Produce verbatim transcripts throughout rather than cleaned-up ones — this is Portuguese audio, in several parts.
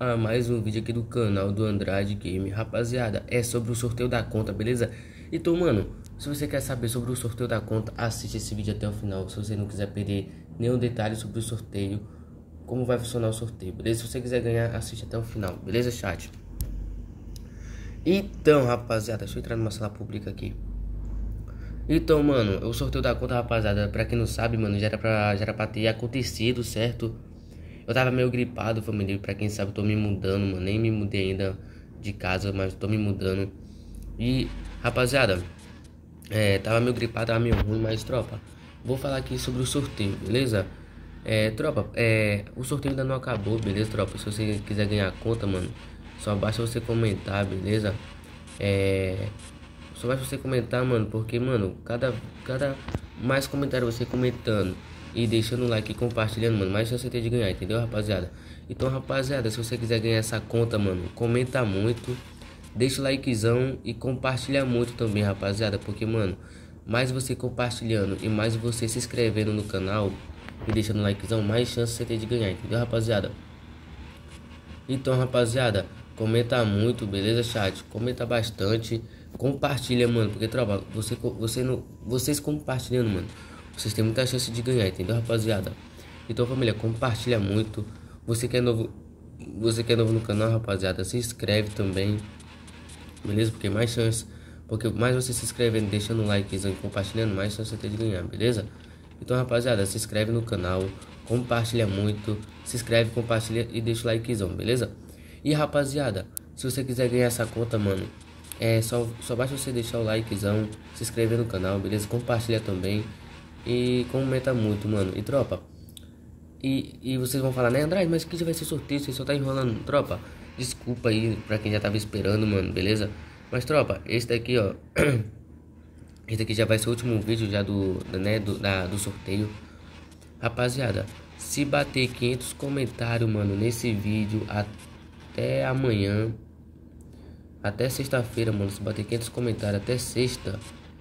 a mais um vídeo aqui do canal do Andrade Game. Rapaziada, é sobre o sorteio da conta, beleza? Então, mano, se você quer saber sobre o sorteio da conta, assiste esse vídeo até o final. Se você não quiser perder nenhum detalhe sobre o sorteio, como vai funcionar o sorteio, beleza? Se você quiser ganhar, assiste até o final, beleza, chat? Então, rapaziada, deixa eu entrar numa sala pública aqui. Então, mano, o sorteio da conta, rapaziada, pra quem não sabe, mano, já era pra, já era pra ter acontecido, certo? Eu tava meio gripado, família, pra quem sabe, eu tô me mudando, mano, nem me mudei ainda de casa, mas tô me mudando. E, rapaziada, é, tava meio gripado, tava meio ruim, mas, tropa, vou falar aqui sobre o sorteio, beleza? É, tropa, é, o sorteio ainda não acabou, beleza, tropa? Se você quiser ganhar a conta, mano, só basta você comentar, beleza? É... Só basta você comentar, mano, porque, mano, cada, cada mais comentário você comentando e deixando o like e compartilhando, mano, mais chance você tem de ganhar, entendeu, rapaziada? Então, rapaziada, se você quiser ganhar essa conta, mano, comenta muito, deixa o likezão e compartilha muito também, rapaziada, porque, mano, mais você compartilhando e mais você se inscrevendo no canal e deixando o likezão, mais chance você tem de ganhar, entendeu, rapaziada? Então, rapaziada, comenta muito, beleza, chat? Comenta bastante, compartilha, mano, porque, tropa, você, você não, vocês compartilhando, mano, vocês têm muita chance de ganhar, entendeu, rapaziada? Então, família, compartilha muito. Você que é novo, você que é novo no canal, rapaziada, se inscreve também, beleza? Porque mais chance, porque mais você se inscrevendo, deixando um likezão e compartilhando, mais chance você tem de ganhar, beleza? Então, rapaziada, se inscreve no canal, compartilha muito, se inscreve, compartilha e deixa o likezão, beleza? E, rapaziada, se você quiser ganhar essa conta, mano, é só, só basta você deixar o likezão, se inscrever no canal, beleza? Compartilha também e comenta muito, mano. E, tropa, e, e vocês vão falar, né, Andrade, mas que já vai ser sorteio, você só tá enrolando. Tropa, desculpa aí pra quem já tava esperando, mano, beleza? Mas, tropa, esse daqui, ó, esse daqui já vai ser o último vídeo já do, né, do, da, do sorteio. Rapaziada, se bater quinhentos comentários, mano, nesse vídeo até amanhã, até sexta-feira, mano, se bater quinhentos comentários até sexta,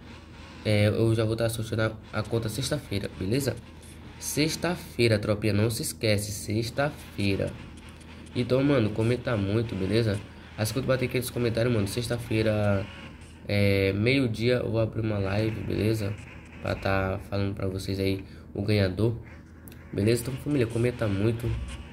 é, eu já vou estar sorteando a, a conta sexta-feira, beleza? Sexta-feira, tropinha, não se esquece, sexta-feira. Então, mano, comenta muito, beleza? Assim que eu bater quinhentos comentários, mano, sexta-feira, é, meio-dia, eu vou abrir uma live, beleza? Pra tá falando pra vocês aí o ganhador, beleza? Então, família, comenta muito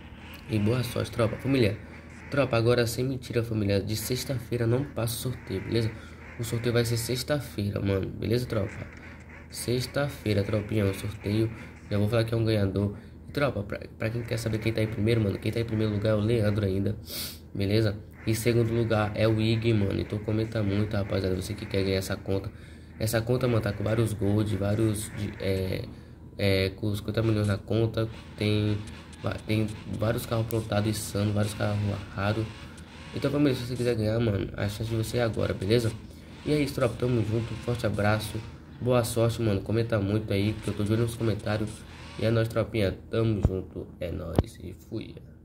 e boa sorte, tropa. Família, tropa, agora sem mentira, família, de sexta-feira não passa o sorteio, beleza? O sorteio vai ser sexta-feira, mano, beleza, tropa? Sexta-feira, tropinha, o sorteio. Já vou falar que é um ganhador. E, tropa, pra, pra quem quer saber quem tá em primeiro, mano, quem tá em primeiro lugar é o Leandro ainda, beleza? E segundo lugar é o Ig, mano. Então comenta muito, rapaziada, você que quer ganhar essa conta. Essa conta, mano, tá com vários gold, vários, é, é, com os cinquenta milhões na conta. Tem, tem vários carros prontados insano, vários carros raros. Então, família, se você quiser ganhar, mano, a chance de você é agora, beleza? E é isso, tropa, tamo junto, forte abraço. Boa sorte, mano, comenta muito aí, que eu tô de olho nos comentários. E é nóis, tropinha, tamo junto, é nóis e fui.